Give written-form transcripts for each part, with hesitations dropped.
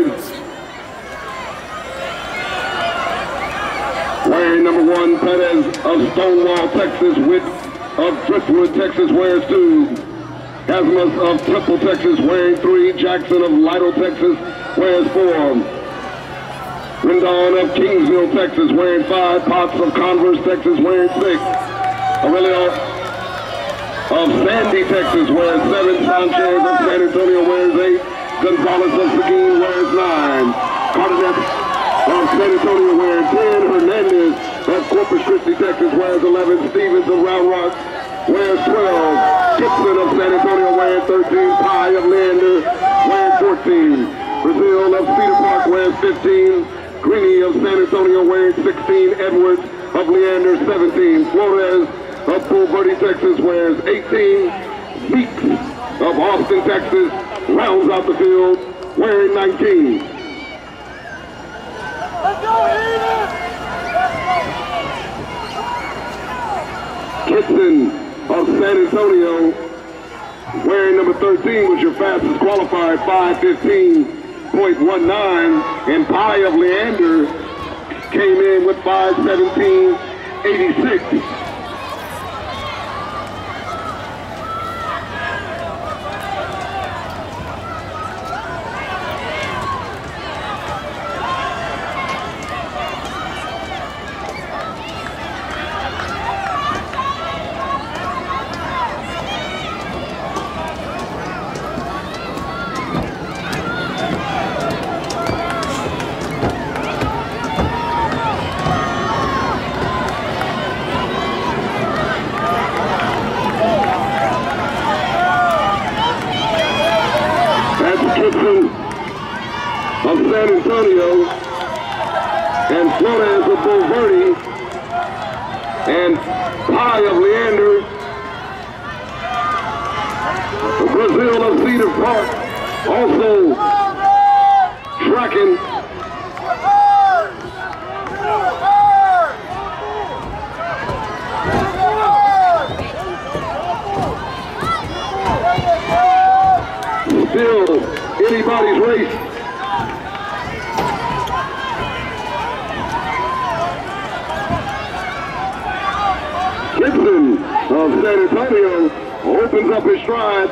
yards. Wearing number 1, Perez of Stonewall, Texas. Witt of Driftwood, Texas wears 2. Hasmus of Temple, Texas wearing 3. Jackson of Lytle, Texas wears 4. Rendon of Kingsville, Texas wearing 5. Potts of Converse, Texas wearing 6. Aurelio of Sandy, Texas wears 7. Sanchez of San Antonio wears 8. Gonzalez of Seguin wears 9. Cardenas of San Antonio wears 10. Hernandez of Corpus Christi, Texas wears 11. Stevens of Round Rock wears 12. Gibson of San Antonio wears 13. Pye of Leander wears 14. Brazil of Cedar Park wears 15. Greeny of San Antonio wears 16. Edwards of Leander 17. Flores of Bulverde, Texas wears 18. Meeks of Austin, Texas rounds out the field wearing 19. Let's go, Heater! Kitson of San Antonio wearing number 13 was your fastest qualified, 5:15.19, and Pye of Leander came in with 5:17.86. Of San Antonio and Flores of Bulverde and Pye of Leander. Brazil of Cedar Park also tracking. Still anybody's race. Gibson of San Antonio opens up his stride.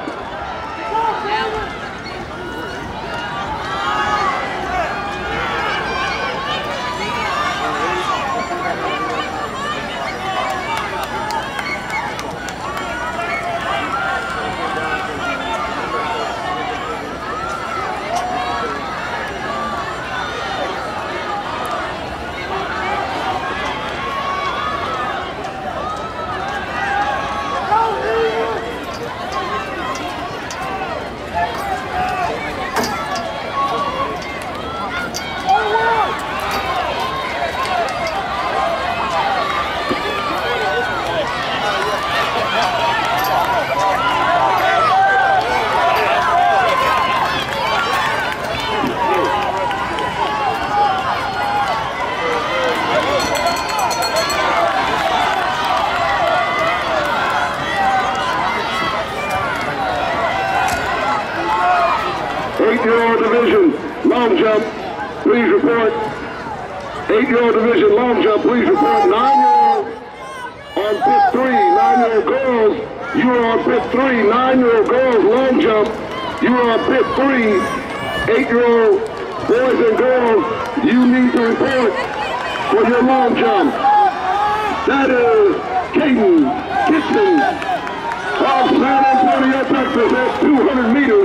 Division, long jump, please report. 8-year-old division, long jump, please report. 9-year-old on pit 3, 9-year-old girls, you are on pit 3. 9-year-old girls, long jump, you are on pit 3. 8-year-old boys and girls, you need to report for your long jump. That is Caden Gibson of San Antonio, Texas at 200 meters.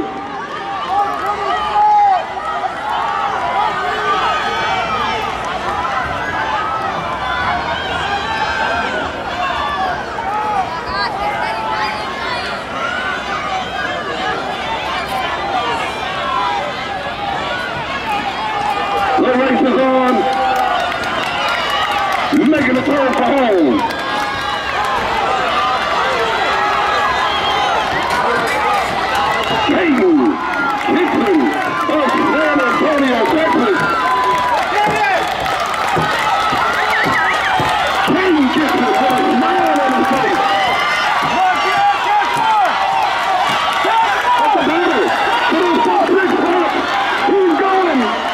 The race is on, making a turn for home. Caden Gibson of San Antonio, Texas. Caden Gibson with a smile on his face. At the battle, to the top 6 points, he's going.